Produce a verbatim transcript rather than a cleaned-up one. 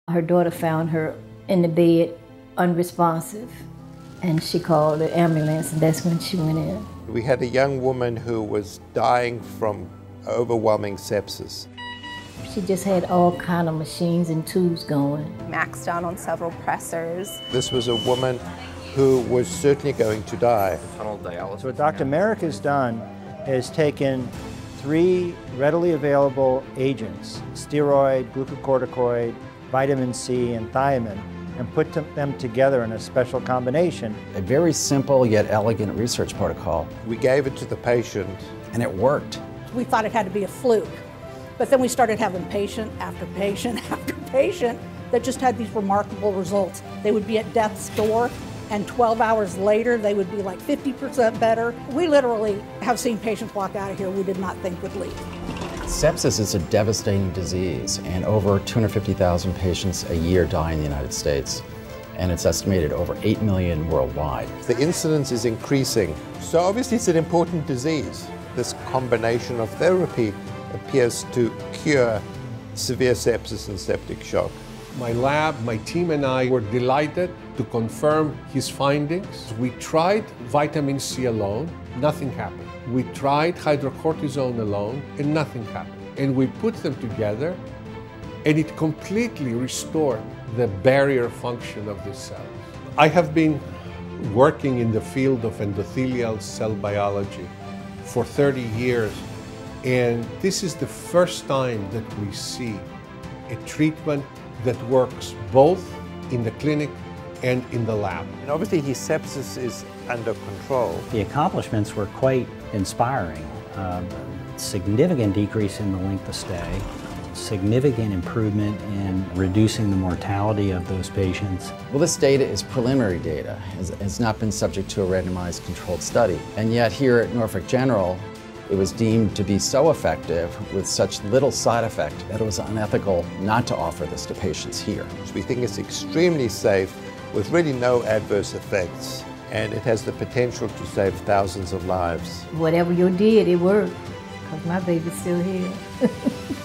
Her daughter found her in the bed, unresponsive, and she called the ambulance, and that's when she went in. We had a young woman who was dying from overwhelming sepsis. She just had all kind of machines and tubes going. Maxed out on several pressors. This was a woman who was certainly going to die. Tunnel dialysis. So what Doctor Merrick has done is taken three readily available agents, steroid, glucocorticoid, vitamin C, and thiamine, and put them together in a special combination. A very simple yet elegant research protocol. We gave it to the patient. And it worked. We thought it had to be a fluke, but then we started having patient after patient after patient that just had these remarkable results. They would be at death's door, and twelve hours later, they would be like fifty percent better. We literally have seen patients walk out of here we did not think would leave. Sepsis is a devastating disease, and over two hundred fifty thousand patients a year die in the United States, and it's estimated over eight million worldwide. The incidence is increasing, so obviously it's an important disease. This combination of therapy appears to cure severe sepsis and septic shock. My lab, my team and I were delighted to confirm his findings. We tried vitamin C alone, nothing happened. We tried hydrocortisone alone, and nothing happened. And we put them together, and it completely restored the barrier function of the cells. I have been working in the field of endothelial cell biology for thirty years, and this is the first time that we see a treatment that works both in the clinic and in the lab. And obviously his sepsis is under control. The accomplishments were quite inspiring. Uh, significant decrease in the length of stay, significant improvement in reducing the mortality of those patients. Well, this data is preliminary data. It has not been subject to a randomized controlled study. And yet here at Norfolk General, it was deemed to be so effective with such little side effect that it was unethical not to offer this to patients here. We think it's extremely safe with really no adverse effects, and it has the potential to save thousands of lives. Whatever you did, it worked, because my baby's still here.